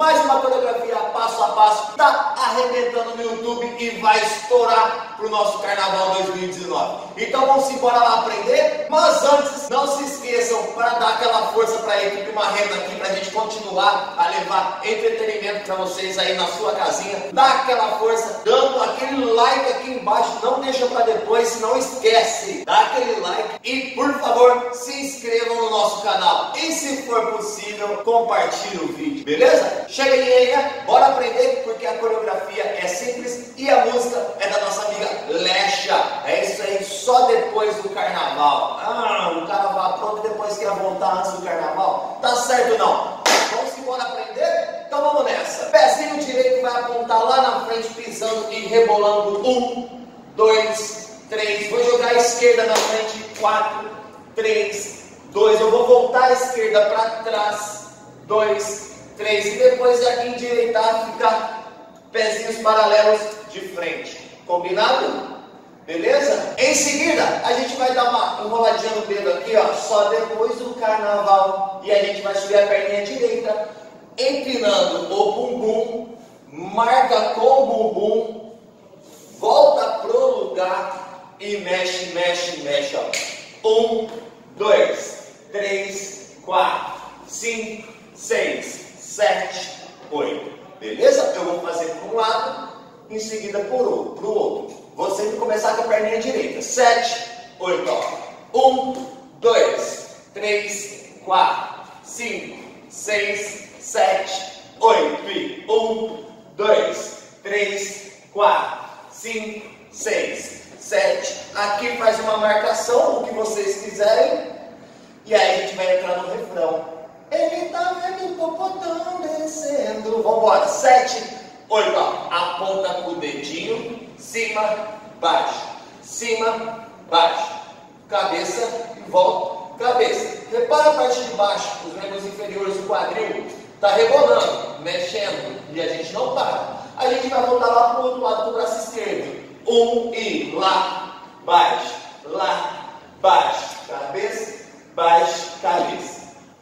mais uma coreografia passo a passo, está arrebentando no YouTube e vai estourar pro nosso Carnaval 2019. Então vamos embora lá aprender, mas antes, não se esqueçam, para dar aquela força para a equipe Marreta aqui, para a gente continuar a levar entretenimento para vocês aí na sua casinha, dá aquela força, dando aquele like aqui embaixo, não deixa para depois, não esquece, dá aquele like e por favor se inscrevam no nosso canal e se for possível compartilhe o vídeo, beleza? Chega de linha, bora aprender porque a coreografia é simples e a música é da nossa amiga Lecha. É isso aí, só depois do carnaval. O carnaval pronto depois que ia voltar antes do carnaval? Tá certo não? Vamos embora aprender? Então vamos nessa. Pezinho direito vai apontar lá na frente, pisando e rebolando. 1, 2, 3. Vou jogar a esquerda na frente. 4, 3, 2. Eu vou voltar a esquerda para trás. 2, 3. E depois aqui endireitar, ficar pezinhos paralelos de frente. Combinado? Beleza? Em seguida, a gente vai dar uma enroladinha no dedo aqui, ó, só depois do carnaval. E a gente vai subir a perninha direita, empinando o bumbum, marca com o bumbum, volta pro lugar e mexe, mexe, mexe, ó. 1, 2, 3, 4, 5, 6, 7, 8. Beleza? Eu vou fazer para um lado, em seguida pro outro. Vou sempre começar com a perninha direita. 7, 8, ó. 1, 2, 3, 4, 5, 6, 7, 8. E 1, 2, 3, 4, 5, 6, 7. Aqui faz uma marcação, o que vocês quiserem. E aí a gente vai entrar no refrão. Ele tá vendo o popotão descendo. Vambora. 7, 8, ó. Aponta com o dedinho. Cima, baixo. Cima, baixo. Cabeça e volta. Cabeça. Repara a parte de baixo. Os membros inferiores do quadril. Tá rebolando, mexendo. E a gente não para. A gente vai voltar lá pro outro lado do braço esquerdo. 1 e lá, baixo. Lá, baixo. Cabeça, baixo, cabeça.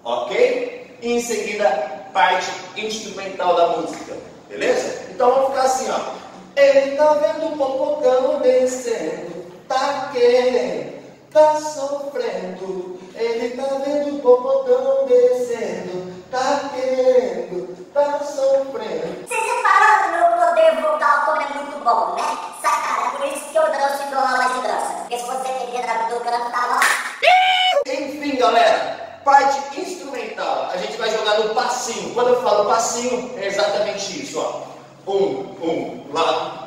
Ok? E em seguida, parte instrumental da música. Beleza? Então vamos ficar assim, ó. Ele tá vendo o popotão descendo, tá querendo, tá sofrendo. Ele tá vendo o popotão descendo, tá querendo, tá sofrendo. Vocês repararam no meu poder vocal como é muito bom, né? Sacada, por isso que eu trouxe violão mais grossa. Porque se você queria dar do canto, tava lá. Enfim, galera, parte instrumental, a gente vai jogar no passinho. Quando eu falo passinho, é exatamente isso, ó. 1, lado.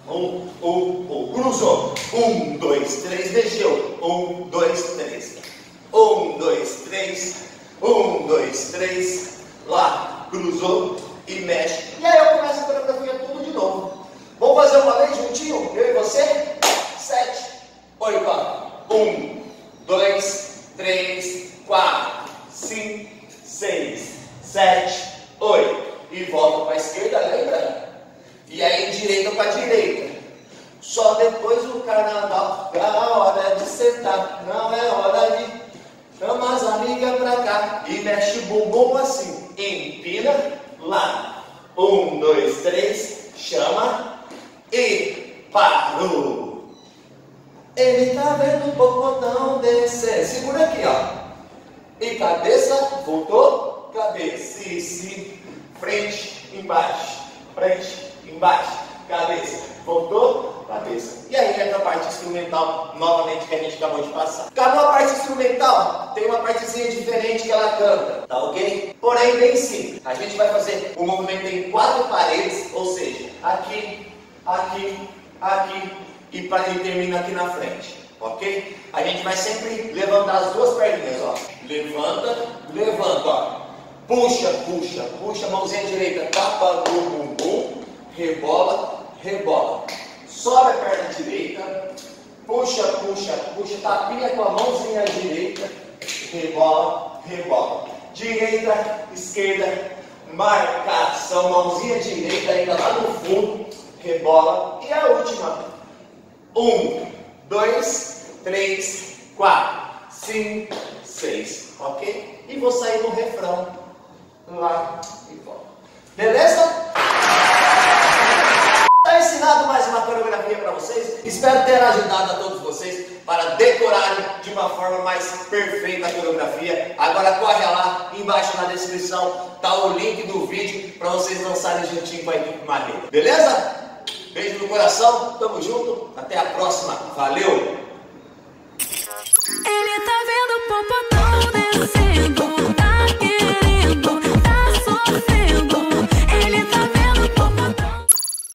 1, cruzou. 1, 2, 3, mexeu. 1, 2, 3. 1, 2, 3. 1, 2, 3. Lá, cruzou e mexe. E aí eu começo a coreografia tudo de novo. Vamos fazer uma vez juntinho? Eu e você? 7, 8, ó. 1, 2, 3, 4, 5, 6, 7, 8. E volta para a esquerda, lembra? E aí direita para a direita. Só depois do carnaval é a hora de sentar. Não é hora de chamar as amigas pra cá. E mexe o bumbum assim. Empina lá. 1, 2, 3. Chama. E parou. Ele tá vendo o popotão descer. Segura aqui, ó. E cabeça. Voltou. Cabeça. E frente, embaixo. Frente, embaixo, cabeça, voltou, cabeça. E aí entra a parte instrumental, novamente, que a gente acabou de passar. Acabou a parte instrumental, tem uma partezinha diferente que ela canta, tá ok? Porém, bem simples. A gente vai fazer o movimento em 4 paredes, ou seja, aqui, aqui, aqui e termina aqui na frente, ok? A gente vai sempre levantar as duas perninhas, ó. Levanta, levanta, ó. Puxa, puxa, puxa, mãozinha direita, tapa no bumbum, rebola, rebola. Sobe a perna direita, puxa, puxa, puxa, tapinha com a mãozinha direita, rebola, rebola. Direita, esquerda, marcação, mãozinha direita ainda lá no fundo, rebola. E a última. 1, 2, 3, 4, 5, 6, ok? E vou sair no refrão. Lá e volta. Beleza? Tá ensinado mais uma coreografia para vocês? Espero ter ajudado a todos vocês para decorarem de uma forma mais perfeita a coreografia. Agora corre lá, embaixo na descrição tá o link do vídeo para vocês dançarem juntinho com a equipe Marreta. Beleza? Beijo no coração, tamo junto, até a próxima, valeu!